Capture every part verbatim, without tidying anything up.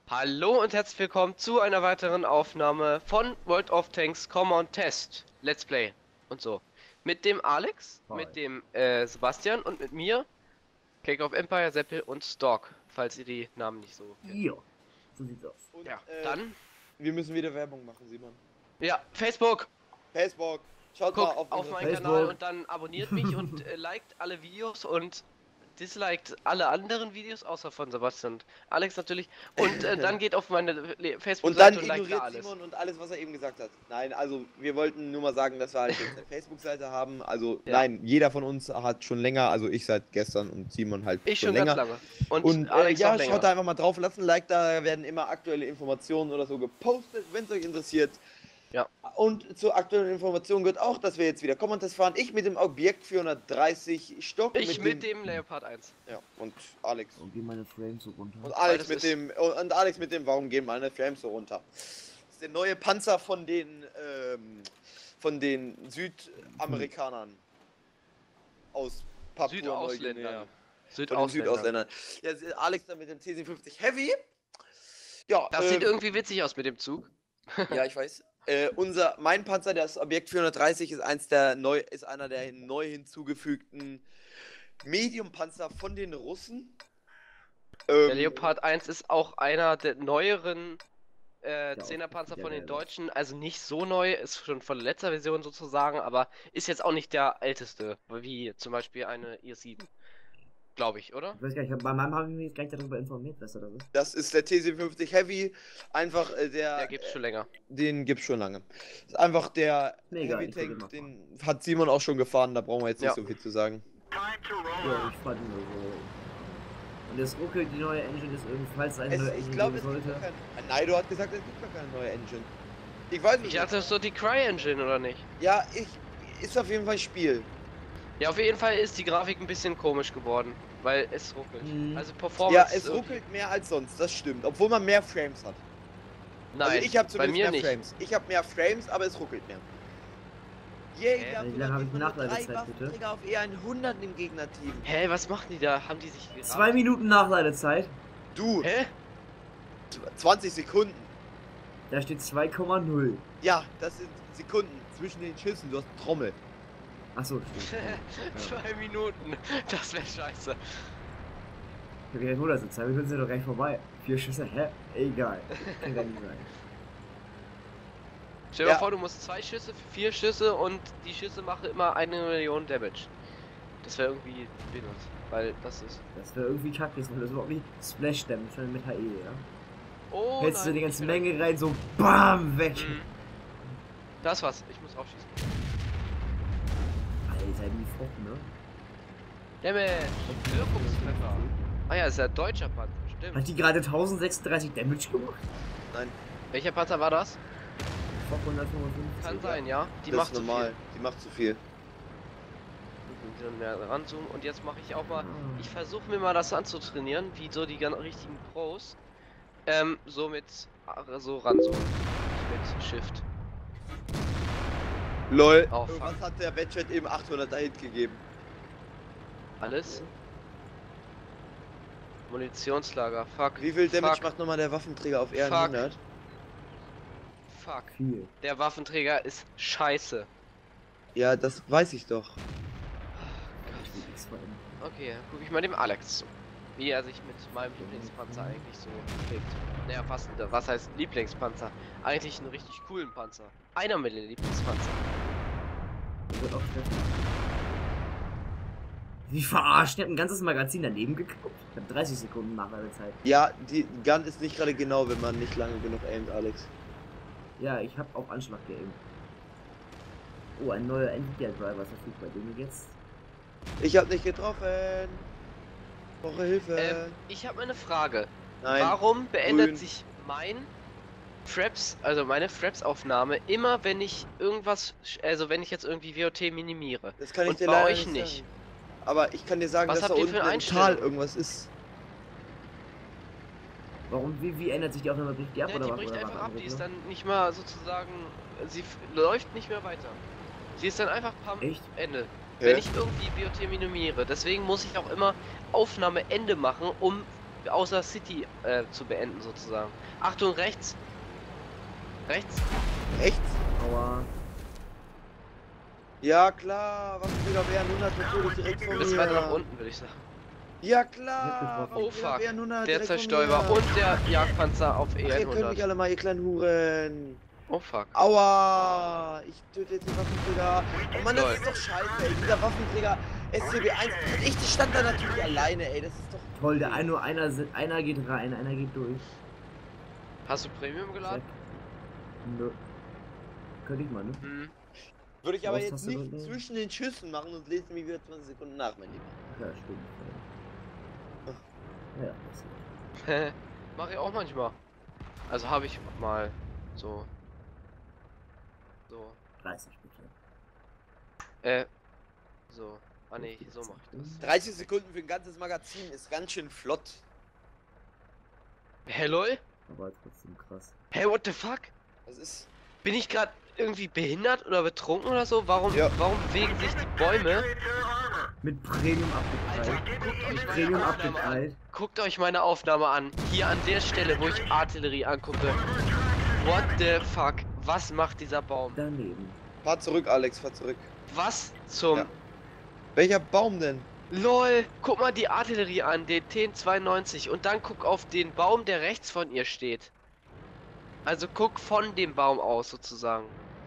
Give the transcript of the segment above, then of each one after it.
Hallo und herzlich willkommen zu einer weiteren Aufnahme von World of Tanks Common Test Let's Play und so. Mit dem Alex, Hi. mit dem äh, Sebastian und mit mir, Cake of Empire, Seppel und Stork, falls ihr die Namen nicht so kennt. Ja, so sieht's aus. Und, Ja, äh, dann, wir müssen wieder Werbung machen, Simon. ja, Facebook, Facebook, schaut guckt mal auf, auf unsere meinen Facebook. Kanal und dann abonniert mich und äh, liked alle Videos und disliked alle anderen Videos, außer von Sebastian und Alex natürlich. Und äh, dann geht auf meine Und Facebook-Seite dann und, liked da ignoriert alles. Simon und alles, was er eben gesagt hat. Nein, also wir wollten nur mal sagen, dass wir halt jetzt eine Facebook-Seite haben. Also Ja. nein, jeder von uns hat schon länger, also ich seit gestern und Simon halt Ich schon schon länger. ganz lange. Und, Und äh, Alex ja, noch länger. schaut da einfach mal drauf, lasst ein Like da, werden immer aktuelle Informationen oder so gepostet, wenn es euch interessiert. Ja. Und zur aktuellen Information gehört auch, dass wir jetzt wieder Common-Test fahren. Ich mit dem Objekt vierhundertdreißig Stock. Ich mit dem Leopard eins. Ja, und Alex. Und geh meine Frames so runter. Und Weil Alex das mit ist- dem und Alex mit dem, warum gehen meine Frames so runter? Das ist der neue Panzer von den ähm, von den Südamerikanern aus Papua Südausländern. Von den Südausländern. Südausländern. Ja, Alex dann mit dem T siebenundfünfzig Heavy. Ja, Das äh, sieht irgendwie witzig aus mit dem Zug. ja, ich weiß. Äh, unser mein Panzer, das Objekt vierhundertdreißig, ist eins der neu ist einer der neu hinzugefügten Medium-Panzer von den Russen. Der Ähm, Leopard eins ist auch einer der neueren äh, Ja, zehner Panzer der von den gelbe. Deutschen. Also nicht so neu, ist schon von der letzten Version sozusagen, aber ist jetzt auch nicht der älteste, wie zum Beispiel eine I S sieben. Glaube ich, oder? Ich weiß gar nicht, bei meinem habe ich mich jetzt gar nicht darüber informiert, was da das ist. Das ist der T siebenundfünfzig Heavy. Einfach äh, der. Der gibt's schon länger. Den gibt's schon lange. Das ist einfach der Mega, Heavy ich will den Tank, mal den hat Simon auch schon gefahren, da brauchen wir jetzt nicht Ja. so viel zu sagen. Ja, ich fand ihn nur so. Und es ruckelt, die neue Engine ist irgendwie, falls es eine Es, neue ich Engine glaube, geben es gibt sollte. gar keine. Naido hat gesagt, es gibt gar keine neue Engine. Ich weiß Ich nicht. hatte so die Cry-Engine, oder nicht? Ja, ich. Ist auf jeden Fall Spiel. Ja, auf jeden Fall ist die Grafik ein bisschen komisch geworden, weil es ruckelt. Mhm. Also Performance. Ja, es irgendwie- ruckelt mehr als sonst, das stimmt. Obwohl man mehr Frames hat. Nein, also ich habe bei zumindest mir mehr nicht. Frames. Ich habe mehr Frames, aber es ruckelt mehr. Yay, Hä? wir haben Wie lange habe ich sogar Nachladezeit, drei bitte? Waffenträger auf E hundert im Gegnerteam. Hä, was machen die da? Haben die sich gerammt? Zwei Minuten Nachladezeit. Du, Hä? zwanzig Sekunden. Da steht zwei Komma null. Ja, das sind Sekunden zwischen den Schüssen. Du hast eine Trommel. Achso, stimmt. Ja. Zwei Minuten. Das wäre scheiße. Ich hab gedacht, das sind zwei Minuten sind doch gleich vorbei. Vier Schüsse, hä? Egal. Kann gar nicht sein. Stell dir Ja. mal vor, du musst zwei Schüsse, vier Schüsse und die Schüsse machen immer eine Million Damage. Das wäre irgendwie benutzt, weil das ist. Das wäre irgendwie kacke, weil das überhaupt nicht Splash Damage, sondern mit H E, ja? Oh, Hältst du nein, die ganze ich bin- Menge rein, so BAM! Weg! Mhm. Das war's, ich muss aufschießen. Alter, die Frucht, ne? Damage! Wirkungstreffer. Ah ja, ist ja deutscher Panzer, stimmt. Hat die gerade tausendsechsunddreißig Damage gemacht? Nein, Welcher Panzer war das? Vor hundertfünfundfünfzig. Kann sein, ja. Die das macht ist zu normal. viel. Die macht zu viel. Ich muss mehr ranzoomen und jetzt mache ich auch mal. Ah. Ich versuche mir mal das anzutrainieren, wie so die ganz richtigen Pros. Ähm, so mit äh, so ranzoomen. Mit Shift. LOL. Oh, fuck. Was hat der Badchat eben achthunderter Hit gegeben? Alles. Munitionslager, fuck. Wie viel Damage fuck, macht nochmal der Waffenträger auf E Fuck. hundert? Fuck. Viel. Der Waffenträger ist scheiße. Ja, das weiß ich doch. Ich will X V M. Okay, dann gucke ich mal dem Alex zu. Wie er sich mit meinem Lieblingspanzer eigentlich so trägt. Naja, was, was heißt Lieblingspanzer? Eigentlich einen richtig coolen Panzer. Einer mit den Lieblingspanzer. Wird auch stressig. Wie verarscht? Der hat ein ganzes Magazin daneben gekauft. Ich hab dreißig Sekunden Nachladezeit. Ja, die Gun ist nicht gerade genau, wenn man nicht lange genug aimt, Alex. Ja, ich hab auf Anschlag geaimt. Oh, ein neuer Nvidia-Driver ist verfügbar. Den jetzt. Ich hab nicht getroffen. Brauche Hilfe. Ähm, ich habe eine Frage. Nein. Warum beendet grün. sich mein Fraps, also meine Fraps-Aufnahme, immer wenn ich irgendwas, sch- also wenn ich jetzt irgendwie W O T minimiere? Das kann ich Und dir bei leider euch nicht nicht. sagen. Aber ich kann dir sagen, Was dass da habt ihr unten für im Tal Einstellungen? irgendwas ist. Warum, wie, wie ändert sich die Aufnahme? Bricht die ab Ja, oder die was? bricht Oder einfach was ab, die ist anderes, dann nicht mal sozusagen, sie f- läuft nicht mehr weiter. Sie ist dann einfach pam, Echt? Ende. Hä? Wenn ich irgendwie W O T minimiere. Deswegen muss ich auch immer Aufnahme Ende machen, um außer City äh, zu beenden sozusagen. Achtung, rechts. Rechts. Rechts? Aua. Ja klar, was wieder W hundert natürlich direkt von Bis weiter nach mir. unten, würde ich sagen. Ja klar. Oh was wieder fuck. W hundert Der direkt von Zerstäuber mir. und der Jagdpanzer auf E Ach, ihr könnt mich hundert. alle mal, ihr kleinen Huren. Oh fuck. Aua! Ich töte jetzt den Waffenträger. Oh Mann, das Lol. ist doch scheiße, ey. Dieser Waffenträger S C B eins. Und ich stand da natürlich alleine, ey. Das ist doch. Toll, der ein, nur einer, sind- einer geht rein, einer geht durch. Hast du Premium geladen? Nö. Könnte ich mal, ne? Hm. Würde ich aber jetzt Maustaste nicht drücken. zwischen den Schüssen machen und lese mich wieder zwanzig Sekunden nach, mein Lieber. Ja, stimmt. Ja, ja, das ist Mache ich auch manchmal. Also habe ich mal so. So. dreißig bitte. Äh. So. Ah ne, so mache ich das. dreißig Sekunden für ein ganzes Magazin ist ganz schön flott. Hä, lol? Aber trotzdem krass. Hä, what the fuck? Das ist. Bin ich gerade irgendwie behindert oder betrunken oder so? Warum, Ja. warum bewegen sich die Bäume? Mit Premium Alter, abgeteilt. guckt euch Mit meine Premium Aufnahme an. abgeteilt. Guckt euch meine Aufnahme an. Hier an der Stelle, wo ich Artillerie angucke. What the fuck? Was macht dieser Baum? Daneben. Fahr zurück, Alex, fahr zurück. Was zum... Ja. Welcher Baum denn? LOL! Guck mal die Artillerie an, den T zweiundneunzig. Und dann guck auf den Baum, der rechts von ihr steht. Also guck von dem Baum aus sozusagen.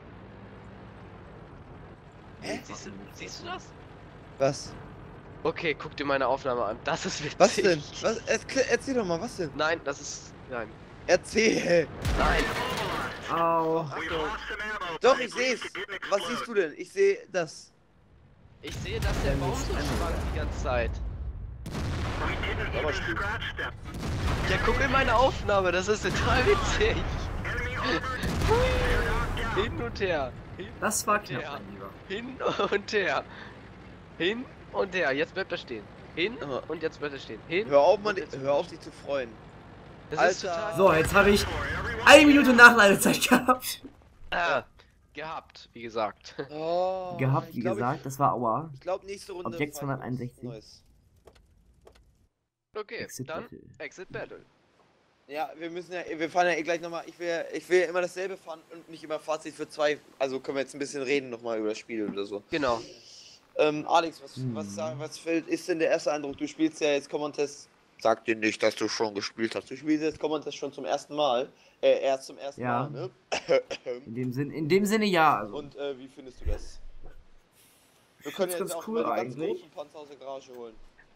Hä? Siehst du, siehst du das? Was? Okay, guck dir meine Aufnahme an. Das ist witzig. Was denn? Was? Erklär, erzähl doch mal, was denn? Nein, das ist... Nein. Erzähl! Nein! Au. Achtung! Doch, ich seh's! Was siehst du denn? Ich sehe das. Ich sehe, dass der Baum so schwankt die ganze Zeit. Aber stimmt. Ja, guck in meine Aufnahme, das ist total witzig. Hin und her. Hin Das war und knapp, her. mein Lieber. Hin und her. Hin und her. Jetzt bleibt er stehen. Hin Aber- und jetzt bleibt er stehen. Hin. Hör auf, Mann, und jetzt hör auf, dich zu freuen. Das ist Alter. total So, jetzt habe ich eine Minute Nachladezeit gehabt. äh, gehabt, wie gesagt. Oh, Gehabt, ich wie glaub, gesagt, das war Aua. Ich glaube, nächste Runde. Objekt fahren wir was zweihunderteinundsechzig. Neues. Okay, Exit dann Battle. Exit Battle. Ja, wir müssen ja, wir fahren ja eh gleich nochmal. Ich will, ich will immer dasselbe fahren und nicht immer Fazit für zwei. Also können wir jetzt ein bisschen reden nochmal über das Spiel oder so. Genau. Ähm, Alex, was, Hm. was, sagen- was fällt, ist denn der erste Eindruck? Du spielst ja jetzt Common-Test. Sag dir nicht, dass du schon gespielt hast. Du spielst jetzt Common-Test schon zum ersten Mal. Äh, erst zum ersten Ja. Mal, ne? In dem Sinn, in dem Sinne ja. Also. Und äh, wie findest du das? Wir können Das jetzt ist auch cool mal die ganz eigentlich. großen Panzer aus der Garage holen.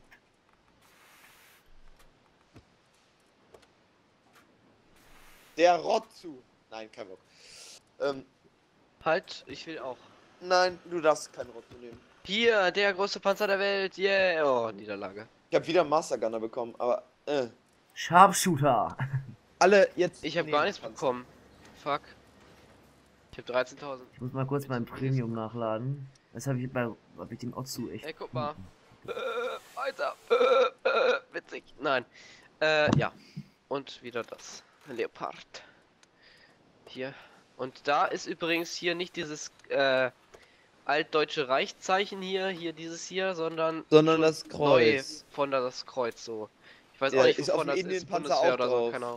Der Rotzu. Nein, kein Bock. Ähm, Halt, ich will auch. nein, du darfst keinen Rotzu nehmen. Hier, der größte Panzer der Welt. Yeah. Oh, Niederlage. Ich habe wieder einen Master Gunner bekommen, aber äh, Sharpshooter. alle jetzt. Ich habe nehmen gar nichts Panzer. bekommen. Fuck. Ich habe dreizehntausend. Ich muss mal kurz mein Premium nachladen. Das habe ich bei hab ich den Otsu echt. Ey, guck mal. Äh, weiter. Äh, äh, witzig. Nein. Äh, ja. Und wieder das. Leopard. Hier. Und da ist übrigens hier nicht dieses äh, altdeutsche Reichszeichen hier, hier dieses hier, sondern Sondern schon das neu Kreuz. von da das Kreuz so. Ich weiß Ja, auch nicht, ist auf wovon dem das ist. Indienpanzer Bundeswehr auch oder so, drauf. keine Ahnung.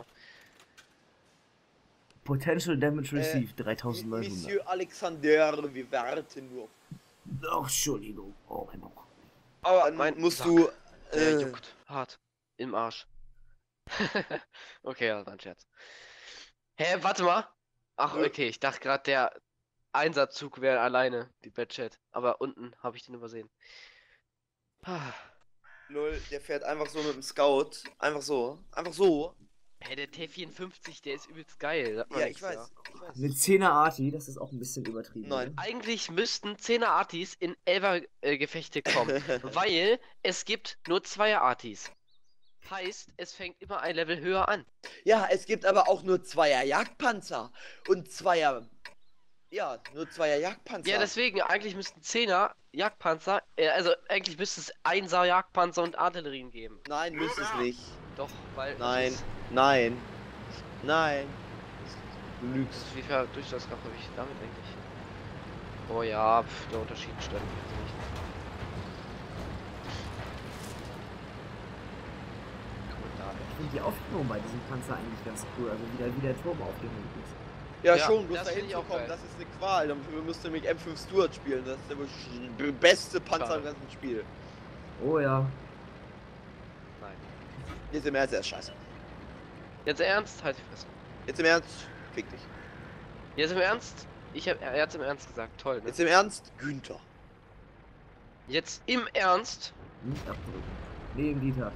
Potential Damage Äh, Received dreitausendneunhundert. Monsieur Alexander, wir warten nur. Oh, Entschuldigung. Oh, mein Bauch. Aber Dann mein musst Sack, du. der Äh, juckt. Hart. Im Arsch. Okay, das war ein Scherz. Hä, warte mal. Ach, Nö. okay, ich dachte gerade, der Einsatzzug wäre alleine, die Batchat. Aber unten habe ich den übersehen. Ah. Null, der fährt einfach so mit dem Scout. Einfach so. Einfach so. Hä, der T vierundfünfzig, der ist übelst geil. sagt man Ja, nichts, ich weiß. Ich weiß. Mit zehner Arti, das ist auch ein bisschen übertrieben. Nein. ne? Eigentlich müssten zehner Artis in elfer äh, Gefechte kommen, weil es gibt nur Zweier Artis. Heißt, es fängt immer ein Level höher an. Ja, es gibt aber auch nur Zweier Jagdpanzer. Und Zweier. Ja, nur Zweier Jagdpanzer. Ja, deswegen, eigentlich müssten Zehner Jagdpanzer, äh, also eigentlich müsste es Einser Jagdpanzer und Artillerien geben. Nein, müsste es nicht. Doch, weil... das Nein. ist- Nein. Nein. Du lügst. Wie viel Durchschlagskraft habe ich damit eigentlich? Oh ja, pf, der Unterschied stört mich jetzt nicht. Guck mal finde die Aufhängung bei diesem Panzer eigentlich ganz cool. Also wieder wie der Turm aufgehängt ist. Ja, Ja, schon, bloß das da find ich auch hinzukommen, geil. das ist eine Qual. Dann müsste nämlich M fünf Stuart spielen. Das ist der wirklich beste Panzer Schade. im ganzen Spiel. Oh ja. Nein. Jetzt im Ernst, er ist scheiße. Jetzt ernst? Halt die Fresse. Jetzt im Ernst, fick dich. Jetzt im Ernst? Ich hab, er hat's im Ernst gesagt. Toll, ne? Jetzt im Ernst, Günther. Jetzt im Ernst? Nicht abdrücken. Neben Dieter.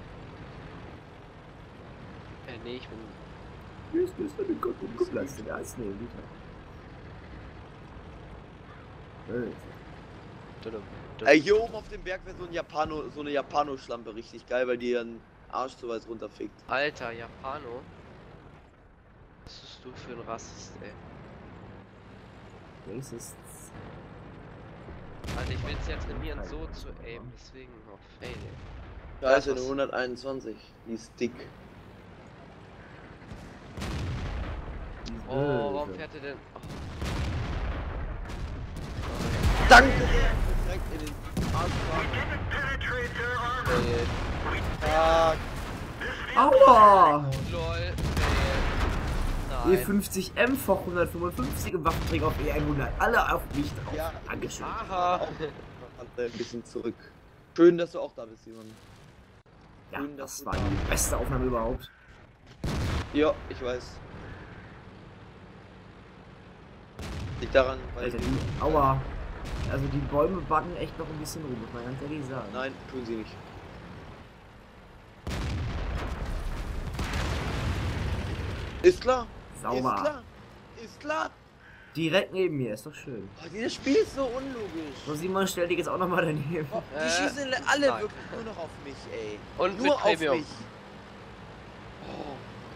Äh, nee, ich bin... Hier ist das eine Gott und Geplastik. Ja, ist neben Dieter. Böse. Tudum, Ey, hier oben auf dem Berg wäre so ein Japano, so eine Japano-Schlampe richtig geil, weil die ihren Arsch so weit runterfickt. Alter, Japano. Was bist du für ein Rassist, ey? Racists. Also ich will es ja trainieren, so zu aimen, deswegen noch fail, ey. Da ist Ja, eine was- hunderteinundzwanzig. Die ist dick. Die ist Oh, warum böse. fährt er denn... Oh. Danke! Direkt in den Arsch. Fail. Fuck. Aua! Lol, fail. E Nein. fünfzig M Foch hundertfünfundfünfzig im Waffenträger auf E hundert. Alle auf mich drauf. Ja. Dankeschön. Aha. Hat er ein bisschen zurück. Schön, dass du auch da bist, Simon. Ja, Schön, dass das du war da die bist. beste Aufnahme überhaupt. Ja, ich weiß. Liegt daran, weil Alter, die, aua. Also die Bäume backen echt noch ein bisschen rum, muss man ganz ehrlich sagen. Nein, tun sie nicht. Ist klar. Sauber. Ist klar. Ist klar. Direkt neben mir, ist doch schön. Oh, dieses Spiel ist so unlogisch. So, Simon, stell dich jetzt auch nochmal daneben. Oh, die Äh, schießen alle nein. wirklich nur noch auf mich, ey. Und Nur mit auf Premium. mich. Oh.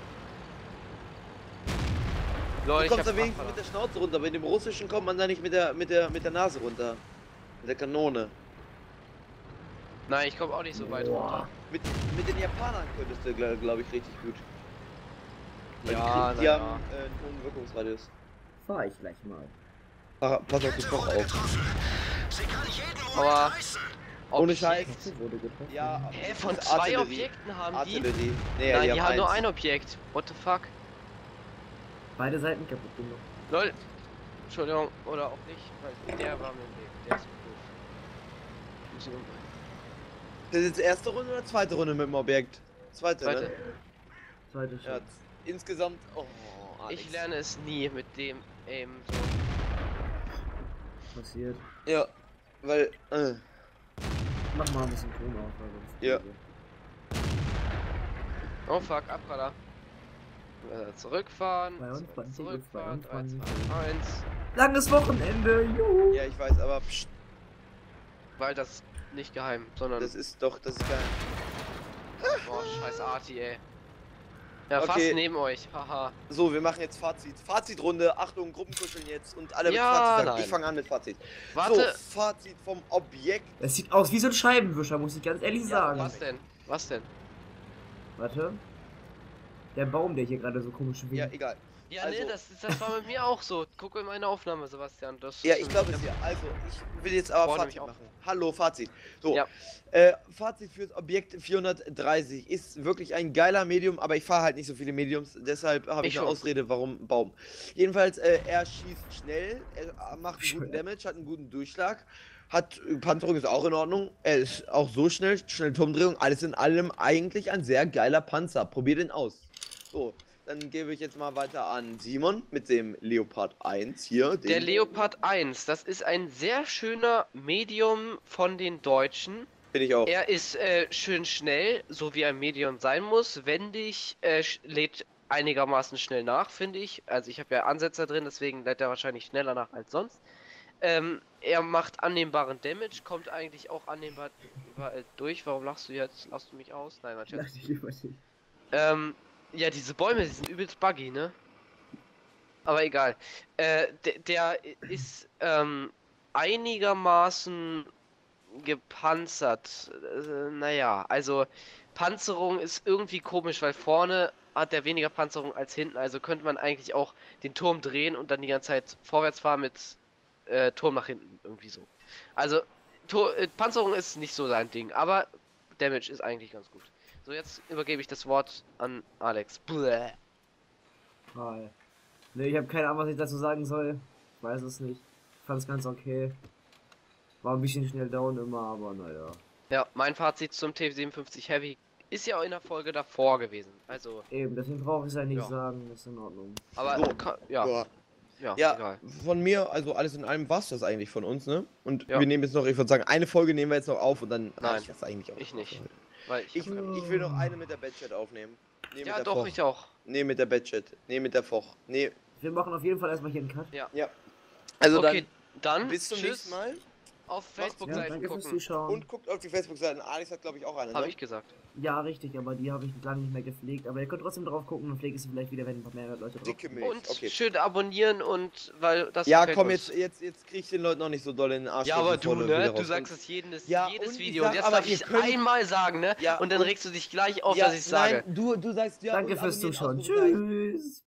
Lol, Du ich kommst hab da wenigstens mit der Schnauze runter, bei dem russischen kommt man da nicht mit der mit der mit der Nase runter. Mit der Kanone. Nein, ich komme auch nicht so weit Boah. runter. Mit, mit den Japanern könntest du, glaube glaub ich, richtig gut. Weil Ja, die, die na haben ja. äh, einen hohen Wirkungsradius. Fahr ich gleich mal. Pa- Pass auf den Koch auf. Aber... Ohne Objekt- Scheiß. Sie wurde getroffen. Ja, Hä, das von ist zwei Artillerie. Objekten haben die? Artillerie. Nee, Nein, die, haben nur eins. ein Objekt. What the fuck? Beide Seiten kaputt gemacht. Lol. Entschuldigung, oder auch nicht, weil der war mir im Weg. Der ist so doof. Ich muss ihn umbringen. Das ist jetzt erste Runde oder zweite Runde mit dem Objekt? Zweite, Zweite. ne? Zweite Ja, Schritt. insgesamt. Oh, Alex. Ich lerne es nie mit dem Aim so. Passiert. Ja, weil. Äh, Mach mal ein bisschen Ton auf, weil sonst. Ja. Oh fuck, Abpraller. Äh, zurückfahren. zweiundzwanzig, Zurückfahren. drei, zweiundzwanzig. zwei, eins. Langes Wochenende, juhu! ja, ich weiß, aber pst, Weil das ist nicht geheim, sondern. das ist doch, das ist geil. Boah, scheiß Arti, ey. Ja, Okay. fast neben euch, haha. So, wir machen jetzt Fazit. Fazitrunde, Achtung, Gruppenkuscheln jetzt und alle mit Ja, Fazit sagen. nein. Ich fange an mit Fazit. Warte, So, Fazit vom Objekt. Es sieht aus wie so ein Scheibenwischer, muss ich ganz ehrlich sagen. was denn? Was denn? Warte. Der Baum, der hier gerade so komisch winkt. Ja, egal. Ja, Also- nee, das, das war mit mir auch so. Guck in meine Aufnahme, Sebastian. Das Ja, ist ich ein- glaube es ja. Also, ich will jetzt aber Freue Fazit mich auch. machen. Hallo, Fazit. So, Ja. äh, Fazit fürs Objekt vierhundertdreißig ist wirklich ein geiler Medium, aber ich fahre halt nicht so viele Mediums, deshalb habe ich, Ich eine schon. Ausrede, warum Baum. Jedenfalls, äh, er schießt schnell, er macht einen guten Schwer. Damage, hat einen guten Durchschlag, hat Panzerung ist auch in Ordnung, er ist auch so schnell, schnell Turmdrehung, alles in allem eigentlich ein sehr geiler Panzer. Probier den aus. So. Dann gebe ich jetzt mal weiter an Simon mit dem Leopard eins hier. Der den- Leopard eins, das ist ein sehr schöner Medium von den Deutschen. Bin ich auch. Er ist äh, schön schnell, so wie ein Medium sein muss. Wendig, äh, sch- lädt einigermaßen schnell nach, finde ich. Also ich habe ja Ansetzer drin, deswegen lädt er wahrscheinlich schneller nach als sonst. Ähm, er macht annehmbaren Damage, kommt eigentlich auch annehmbar überall durch. Warum lachst du jetzt? Lachst du mich aus? Nein, mein Schatz. Dachte ich lieber nicht. Ähm, ja, diese Bäume, die sind übelst buggy, ne? Aber egal. Äh, der, der ist ähm, einigermaßen gepanzert. Äh, naja, also Panzerung ist irgendwie komisch, weil vorne hat er weniger Panzerung als hinten. Also könnte man eigentlich auch den Turm drehen und dann die ganze Zeit vorwärts fahren mit äh, Turm nach hinten. Irgendwie so. Also Tor, äh, Panzerung ist nicht so sein Ding, aber Damage ist eigentlich ganz gut. So, jetzt übergebe ich das Wort an Alex. Bläh. Hi. Ne, ich habe keine Ahnung, was ich dazu sagen soll. Ich weiß es nicht. Ich fand es ganz okay. War ein bisschen schnell down immer, aber naja. Ja, mein Fazit zum T siebenundfünfzig Heavy ist ja auch in der Folge davor gewesen. Also, Eben, deswegen brauche ich es ja nicht Ja. sagen, ist in Ordnung. aber So, ka- ja, ja, Ja, egal. von mir, also alles in allem war's das eigentlich von uns, ne? Und Ja. wir nehmen jetzt noch, ich würde sagen, eine Folge nehmen wir jetzt noch auf und dann Nein, reicht das eigentlich auch. ich für nicht. heute. Weil ich, Ich, ich will noch eine mit der Badchat aufnehmen. Nee, mit ja der doch, Foch. ich auch. Nee, mit der Badchat. Nee, mit der Foch. Nee. Wir machen auf jeden Fall erstmal hier einen Cut. Ja. Ja. Also Okay, dann, dann bis zum tschüss. nächsten Mal. Auf Ja, Facebook-Seiten danke fürs gucken. Zuschauen. Und guckt auf die Facebook-Seiten. Alex hat, glaube ich, auch eine. Habe Ne? ich gesagt. Ja, richtig, aber die habe ich lange nicht mehr gepflegt. Aber ihr könnt trotzdem drauf gucken und pflegt es vielleicht wieder, wenn ein paar mehr Leute drauf Dicke gucken. Milch. Und Okay. schön abonnieren und weil das Ja, gefällt komm, uns. jetzt, jetzt, jetzt krieg ich den Leuten noch nicht so doll in den Arsch. Ja, aber dass die du, Folge ne? wieder Du rauskommt. sagst es jedes, Ja, jedes und ich Video. sag, Und jetzt aber darf ihr ich könnt- einmal sagen, ne? Ja, und dann und- regst du dich gleich auf, Ja, dass ich sage. nein, du, du sagst ja. Danke und fürs abonnieren, Zuschauen. Ausrufezeichen. Tschüss.